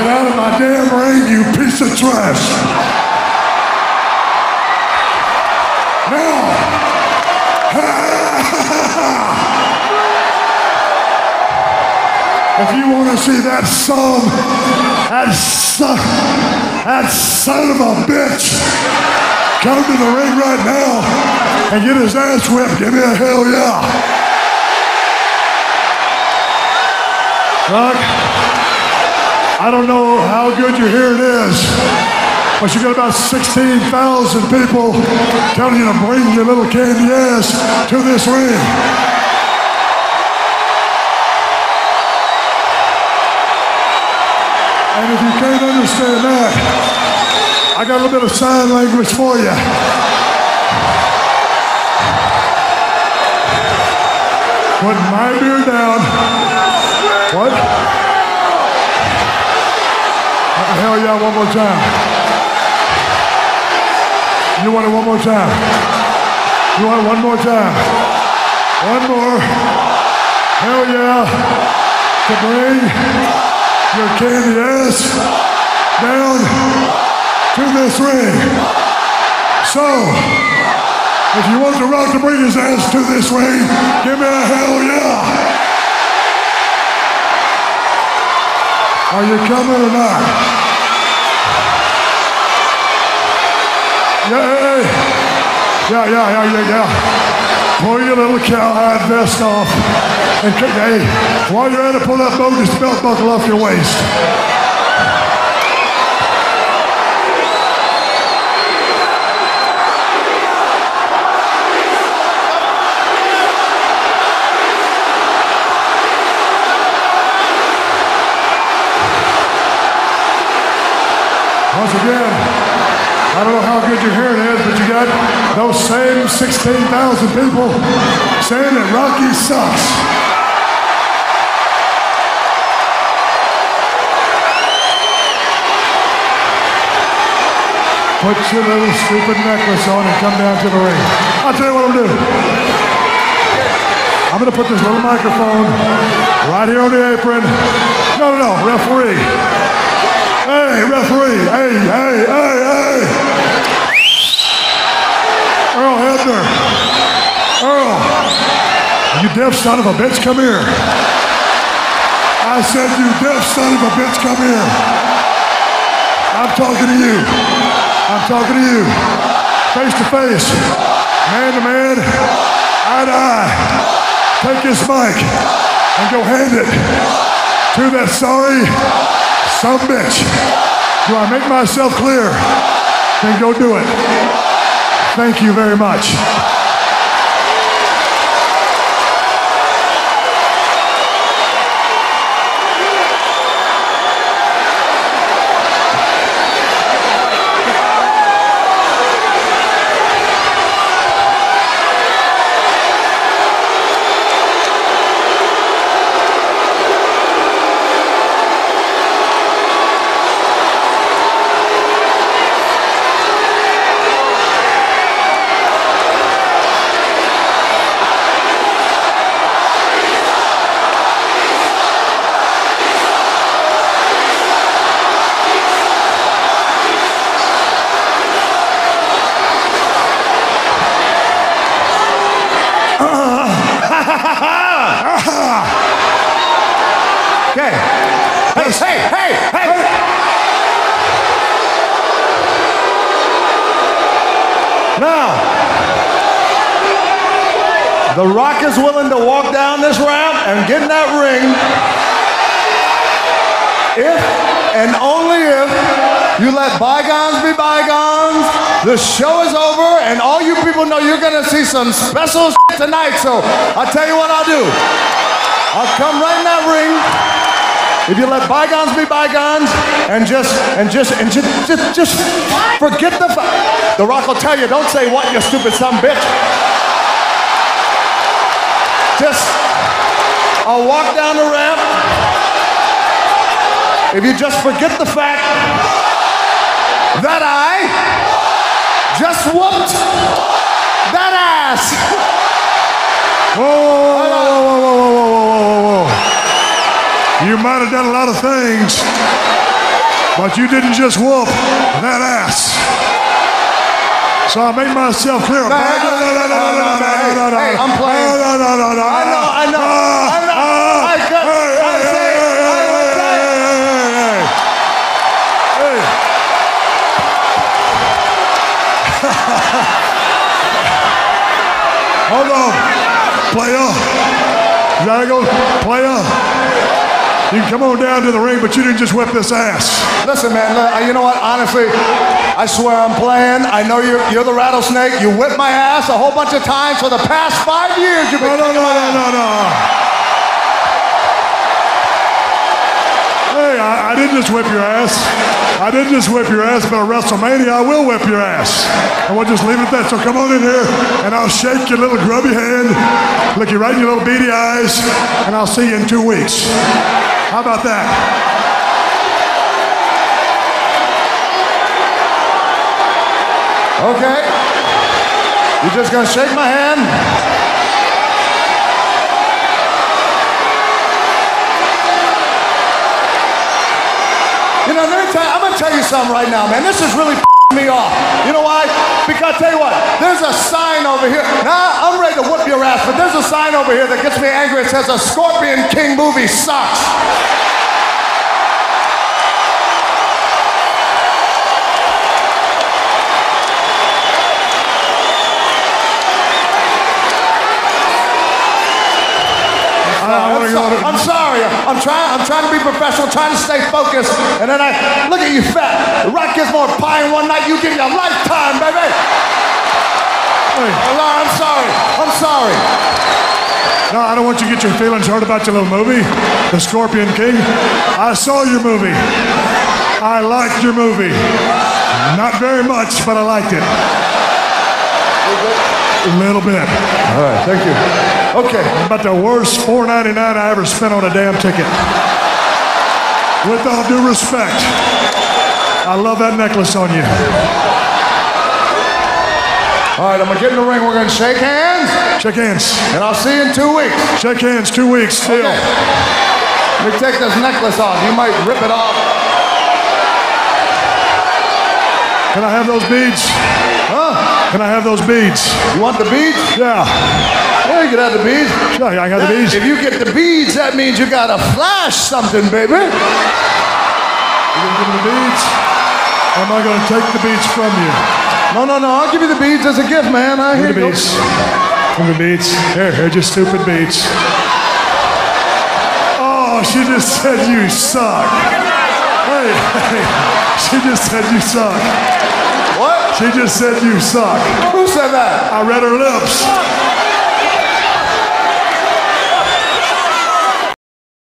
Get out of my damn ring, you piece of trash. Now, if you want to see that son of a bitch come to the ring right now and get his ass whipped, give me a hell yeah. Doc, I don't know how good your hearing is, but you got about 16,000 people telling you to bring your little candy ass to this ring. And if you can't understand that, I got a little bit of sign language for you. Put my beer down. What? Hell yeah, one more time. You want it one more time? You want it one more time? One more. Hell yeah. To bring your candy ass down to this ring. So, if you want The Rock to bring his ass to this ring, give me a hell yeah. Are you coming or not? Yeah. Pull your little cowhide vest off. And hey, while you're at it, pull that bogus belt buckle off your waist. Once again, I don't know how good your hearing is, but you got those same 16,000 people saying that Rocky sucks. Put your little stupid necklace on and come down to the ring. I'll tell you what I'm doing. I'm going to put this little microphone right here on the apron. No, referee. Hey, referee. Hey. Earl Hebner. Earl, you deaf son of a bitch, come here. I said, you deaf son of a bitch, come here. I'm talking to you. Face to face, man to man, eye to eye. Take this mic and go hand it to that sorry son of a bitch. Do I make myself clear? Then go do it. Thank you very much. Okay. Hey! Now, The Rock is willing to walk down this ramp and get in that ring if and only if you let bygones be bygones. The show is over, and all you people know you're going to see some special shit tonight. So I'll tell you what I'll do. I'll come right in that ring. If you let bygones be bygones and just forget the fact. The Rock will tell you, don't say what, you stupid son of a bitch. I'll walk down the ramp. If you just forget the fact that I just whooped that ass. Whoa. You might have done a lot of things, But you didn't just whoop that ass. So I make myself clear. Hey, I'm playing. I know. Hold on, player. You gotta go, player. You can come on down to the ring, but you didn't just whip this ass. Listen, man, you know what? Honestly, I swear I'm playing. I know you're the rattlesnake. You whipped my ass a whole bunch of times for the past 5 years. You've been No. Hey, I didn't just whip your ass. I didn't just whip your ass, but at WrestleMania, I will whip your ass. And we'll just leave it at that. So come on in here, and I'll shake your little grubby hand, look you right in your little beady eyes, and I'll see you in 2 weeks. How about that? Okay. You're just going to shake my hand? You know, I'm going to tell you something right now, man. This is really me off. You know why? Because I tell you what, there's a sign over here. Now, I'm ready to whoop your ass, but there's a sign over here that gets me angry. It says a Scorpion King movie sucks. I'm sorry. I'm trying to be professional, trying to stay focused, and then I look at you, fat. The Rock gets more pie in one night. You give you a lifetime, baby. Hey. I'm sorry. No, I don't want you to get your feelings hurt about your little movie, The Scorpion King. I saw your movie. I liked your movie. Not very much, but I liked it. A little bit. All right, thank you. Okay. About the worst $4.99 I ever spent on a damn ticket. With all due respect, I love that necklace on you. All right, I'm going to get in the ring. We're going to shake hands. Shake hands. And I'll see you in 2 weeks. Shake hands, 2 weeks still. Okay. Let me take this necklace off. You might rip it off. Can I have those beads? Huh? Can I have those beads? You want the beads? Yeah. Yeah, you can have the beads. Sure, I got the beads. If you get the beads, that means you got to flash something, baby. You gonna give me the beads? Or am I gonna take the beads from you? No. I'll give you the beads as a gift, man. Give me the beads. Give me the beads. Here's your stupid beads. Oh, she just said you suck. Hey, she just said you suck. What? She just said you suck. Who said that? I read her lips.